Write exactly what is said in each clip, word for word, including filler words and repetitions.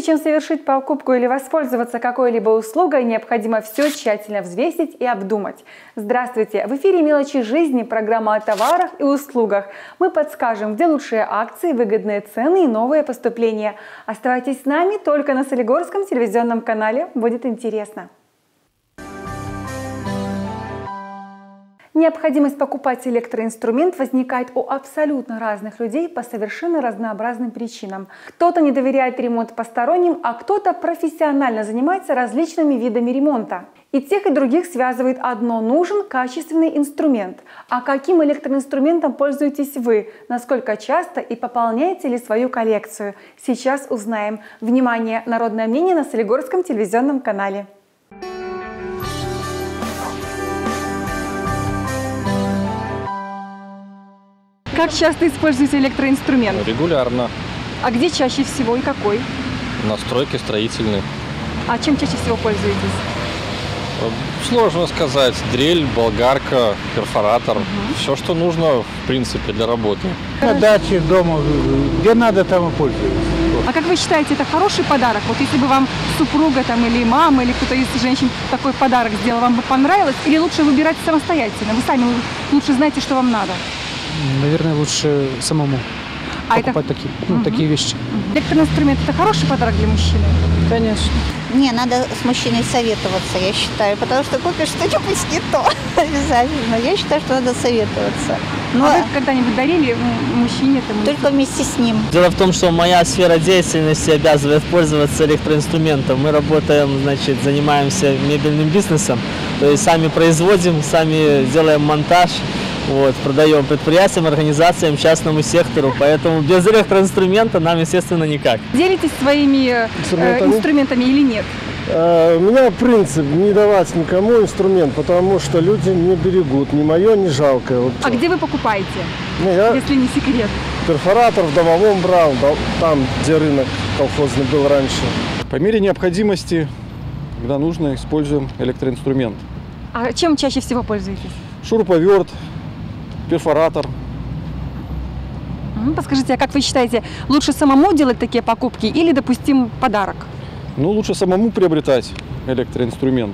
чем совершить покупку или воспользоваться какой-либо услугой, необходимо все тщательно взвесить и обдумать. Здравствуйте! В эфире «Мелочи жизни» программа о товарах и услугах. Мы подскажем, где лучшие акции, выгодные цены и новые поступления. Оставайтесь с нами только на Солигорском телевизионном канале. Будет интересно. Необходимость покупать электроинструмент возникает у абсолютно разных людей по совершенно разнообразным причинам. Кто-то не доверяет ремонт посторонним, а кто-то профессионально занимается различными видами ремонта. И тех, и других связывает одно – нужен качественный инструмент. А каким электроинструментом пользуетесь вы? Насколько часто и пополняете ли свою коллекцию? Сейчас узнаем. Внимание! Народное мнение на Солигорском телевизионном канале. Как часто используете электроинструмент? Регулярно. А где чаще всего и какой? Настройки строительные. А чем чаще всего пользуетесь? Сложно сказать. Дрель, болгарка, перфоратор. Угу. Все, что нужно, в принципе, для работы. На даче, дома, где надо, там и пользуюсь. А как вы считаете, это хороший подарок? Вот если бы вам супруга там, или мама, или кто-то из женщин такой подарок сделал, вам бы понравилось? Или лучше выбирать самостоятельно? Вы сами лучше знаете, что вам надо. Наверное, лучше самому а покупать это... такие, ну, угу. такие вещи. Электроинструмент – это хороший подарок для мужчины? Конечно. Не, надо с мужчиной советоваться, я считаю, потому что купишь что-нибудь не то обязательно. Я считаю, что надо советоваться. Но... А вы когда-нибудь дарили мужчине? Там, только вместе с ним. Дело в том, что моя сфера деятельности обязывает пользоваться электроинструментом. Мы работаем, значит, занимаемся мебельным бизнесом, то есть сами производим, сами делаем монтаж. Вот, продаем предприятиям, организациям, частному сектору, поэтому без электроинструмента нам, естественно, никак. Делитесь своими инструментами, э, инструментами или нет? У меня принцип не давать никому инструмент, потому что люди не берегут, ни мое, ни жалкое. Вот. А где вы покупаете, ну, я если не секрет? Перфоратор в Домовом брал, там, где рынок колхозный был раньше. По мере необходимости, когда нужно, используем электроинструмент. А чем чаще всего пользуетесь? Шуруповерт, перфоратор. Подскажите, а как вы считаете, лучше самому делать такие покупки или, допустим, подарок? Ну, лучше самому приобретать электроинструмент.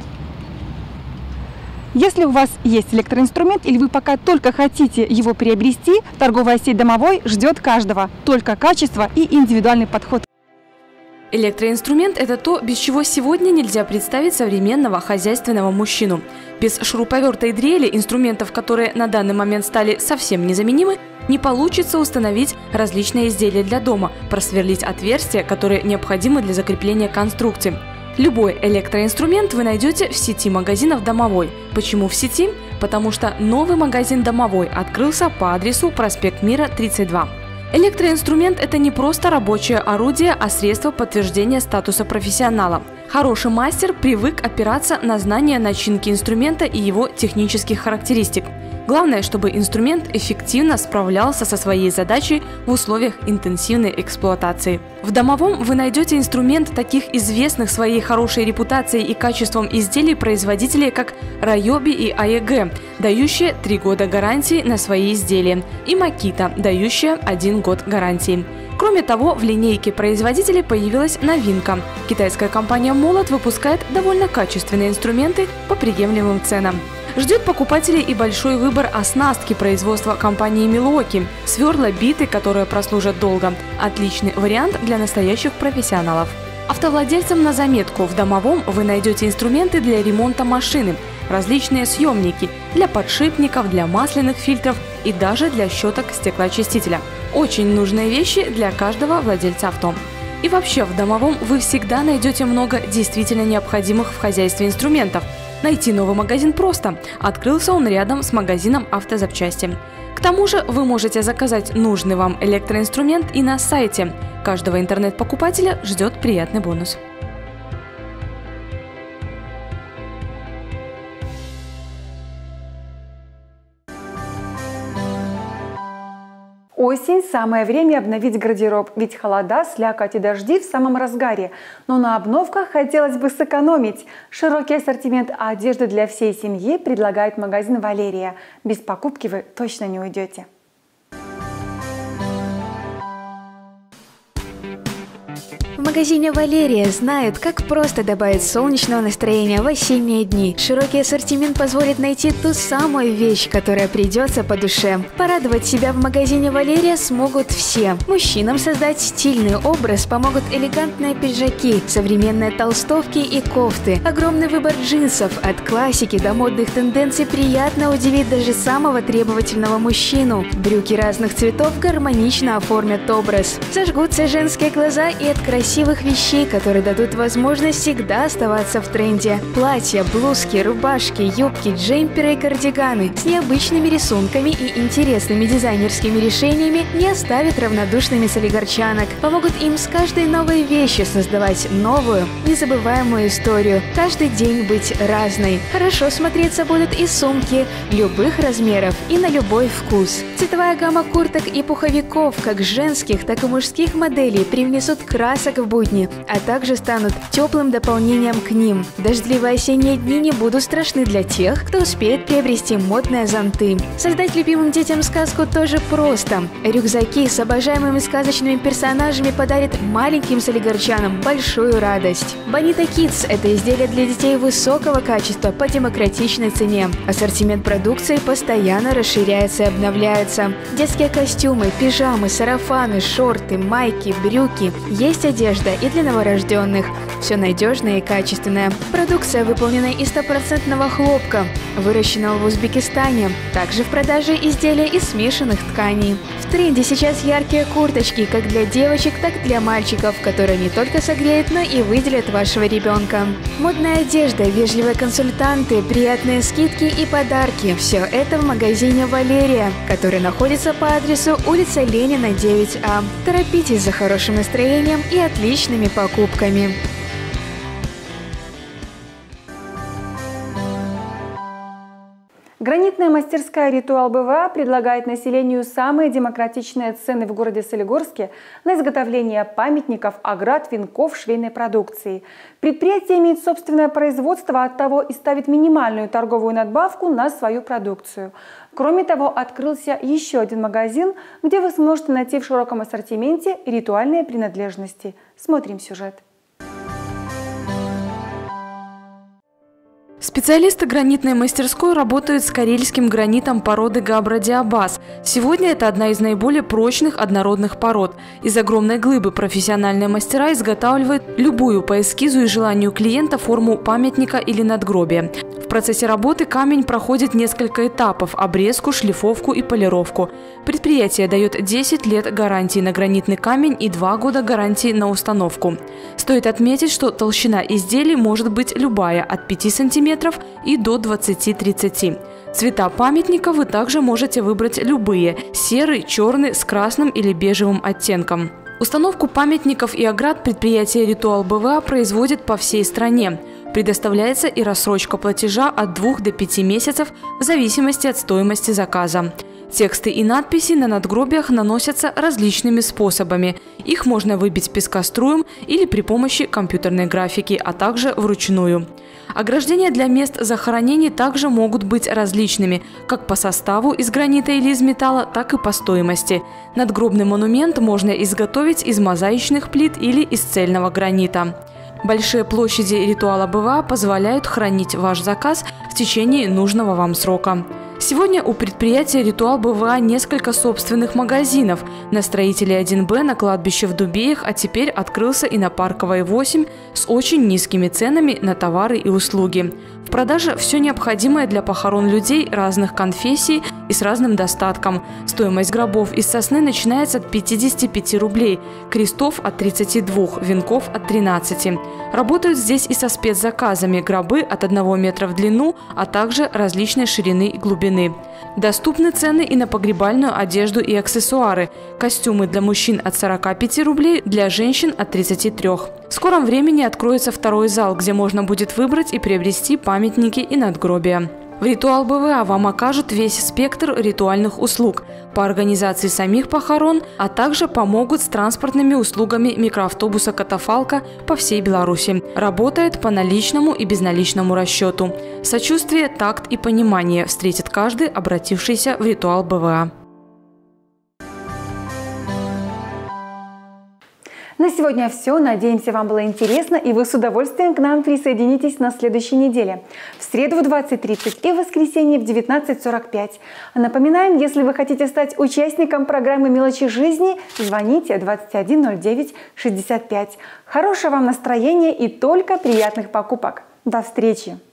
Если у вас есть электроинструмент или вы пока только хотите его приобрести, торговая сеть «Домовой» ждет каждого. Только качество и индивидуальный подход. Электроинструмент – это то, без чего сегодня нельзя представить современного хозяйственного мужчину. Без шуруповерта и дрели, инструментов, которые на данный момент стали совсем незаменимы, не получится установить различные изделия для дома, просверлить отверстия, которые необходимы для закрепления конструкции. Любой электроинструмент вы найдете в сети магазинов «Домовой». Почему в сети? Потому что новый магазин «Домовой» открылся по адресу проспект Мира, тридцать два. Электроинструмент – это не просто рабочее орудие, а средство подтверждения статуса профессионала. Хороший мастер привык опираться на знания начинки инструмента и его технических характеристик. Главное, чтобы инструмент эффективно справлялся со своей задачей в условиях интенсивной эксплуатации. В «Домовом» вы найдете инструмент таких известных своей хорошей репутацией и качеством изделий производителей, как Райоби и АЕГ, дающие три года гарантии на свои изделия, и Макита, дающая один год гарантии. Кроме того, в линейке производителей появилась новинка. Китайская компания «Молот» выпускает довольно качественные инструменты по приемлемым ценам. Ждет покупателей и большой выбор оснастки производства компании «Милуоки». Сверла, биты, которые прослужат долго. Отличный вариант для настоящих профессионалов. Автовладельцам на заметку: в «Домовом» вы найдете инструменты для ремонта машины, различные съемники для подшипников, для масляных фильтров и даже для щеток стеклоочистителя. Очень нужные вещи для каждого владельца авто. И вообще, в «Домовом» вы всегда найдете много действительно необходимых в хозяйстве инструментов. Найти новый магазин просто. Открылся он рядом с магазином автозапчасти. К тому же вы можете заказать нужный вам электроинструмент и на сайте. Каждого интернет-покупателя ждет приятный бонус. Осень – самое время обновить гардероб, ведь холода, слякоть и дожди в самом разгаре. Но на обновках хотелось бы сэкономить. Широкий ассортимент одежды для всей семьи предлагает магазин «Валерия». Без покупки вы точно не уйдете. В магазине «Валерия» знают, как просто добавить солнечного настроения в осенние дни. Широкий ассортимент позволит найти ту самую вещь, которая придется по душе. Порадовать себя в магазине «Валерия» смогут все. Мужчинам создать стильный образ помогут элегантные пиджаки, современные толстовки и кофты. Огромный выбор джинсов от классики до модных тенденций приятно удивит даже самого требовательного мужчину. Брюки разных цветов гармонично оформят образ. Зажгутся женские глаза и от красивых вещей, которые дадут возможность всегда оставаться в тренде. Платья, блузки, рубашки, юбки, джемперы и кардиганы с необычными рисунками и интересными дизайнерскими решениями не оставят равнодушными солигарчанок. Помогут им с каждой новой вещью создавать новую, незабываемую историю. Каждый день быть разной. Хорошо смотреться будут и сумки любых размеров и на любой вкус. Цветовая гамма курток и пуховиков, как женских, так и мужских моделей, привнесут красок в будни, а также станут теплым дополнением к ним. Дождливые осенние дни не будут страшны для тех, кто успеет приобрести модные зонты. Создать любимым детям сказку тоже просто. Рюкзаки с обожаемыми сказочными персонажами подарят маленьким солигарчанам большую радость. Bonita Kids – это изделия для детей высокого качества по демократичной цене. Ассортимент продукции постоянно расширяется и обновляется. Детские костюмы, пижамы, сарафаны, шорты, майки, брюки. Есть одежда и для новорожденных. Все надежное и качественное. Продукция выполнена из стопроцентного хлопка, выращенного в Узбекистане. Также в продаже изделия из смешанных тканей. В тренде сейчас яркие курточки как для девочек, так и для мальчиков, которые не только согреют, но и выделят вашего ребенка. Модная одежда, вежливые консультанты, приятные скидки и подарки – все это в магазине «Валерия», который находится по адресу улица Ленина, девять А. Торопитесь за хорошим настроением и отличными покупками. Гранитная мастерская «Ритуал БВА» предлагает населению самые демократичные цены в городе Солигорске на изготовление памятников, оград, венков, швейной продукции. Предприятие имеет собственное производство, оттого и ставит минимальную торговую надбавку на свою продукцию. Кроме того, открылся еще один магазин, где вы сможете найти в широком ассортименте ритуальные принадлежности. Смотрим сюжет. Специалисты гранитной мастерской работают с карельским гранитом породы Габра-Диабаз. Сегодня это одна из наиболее прочных однородных пород. Из огромной глыбы профессиональные мастера изготавливают любую по эскизу и желанию клиента форму памятника или надгробия. В процессе работы камень проходит несколько этапов – обрезку, шлифовку и полировку. Предприятие дает десять лет гарантии на гранитный камень и два года гарантии на установку. Стоит отметить, что толщина изделий может быть любая – от пяти сантиметров и до двадцати-тридцати. Цвета памятника вы также можете выбрать любые – серый, черный, с красным или бежевым оттенком. Установку памятников и оград предприятие «Ритуал БВА» производит по всей стране. Предоставляется и рассрочка платежа от двух до пяти месяцев в зависимости от стоимости заказа. Тексты и надписи на надгробиях наносятся различными способами. Их можно выбить пескоструем или при помощи компьютерной графики, а также вручную. Ограждения для мест захоронений также могут быть различными, как по составу из гранита или из металла, так и по стоимости. Надгробный монумент можно изготовить из мозаичных плит или из цельного гранита. Большие площади «Ритуала БВА» позволяют хранить ваш заказ в течение нужного вам срока. Сегодня у предприятия «Ритуал БВА» несколько собственных магазинов. На Строителей один Б, на кладбище в Дубеях, а теперь открылся и на Парковой восемь с очень низкими ценами на товары и услуги. В продаже все необходимое для похорон людей разных конфессий и с разным достатком. Стоимость гробов из сосны начинается от пятидесяти пяти рублей, крестов от тридцати двух, венков от тринадцати. Работают здесь и со спецзаказами – гробы от одного метра в длину, а также различной ширины и глубины. Доступны цены и на погребальную одежду и аксессуары. Костюмы для мужчин от сорока пяти рублей, для женщин от тридцати трёх. В скором времени откроется второй зал, где можно будет выбрать и приобрести памятники и надгробия. В «Ритуал БВА» вам окажут весь спектр ритуальных услуг по организации самих похорон, а также помогут с транспортными услугами микроавтобуса «Катафалка» по всей Беларуси. Работает по наличному и безналичному расчету. Сочувствие, такт и понимание встретит каждый, обратившийся в «Ритуал БВА». На сегодня все. Надеемся, вам было интересно, и вы с удовольствием к нам присоединитесь на следующей неделе. В среду в двадцать тридцать и в воскресенье в девятнадцать сорок пять. Напоминаем, если вы хотите стать участником программы «Мелочи жизни», звоните двадцать один ноль девять шестьдесят пять. Хорошего вам настроения и только приятных покупок. До встречи!